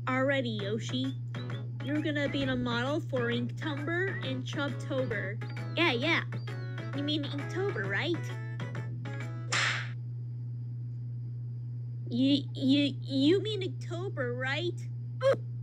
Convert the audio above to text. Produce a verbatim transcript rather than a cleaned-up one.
Alrighty, Yoshi. You're gonna be the model for Inktober and Chubtober. Yeah, yeah. You mean Inktober, right? You, you, you mean October, right?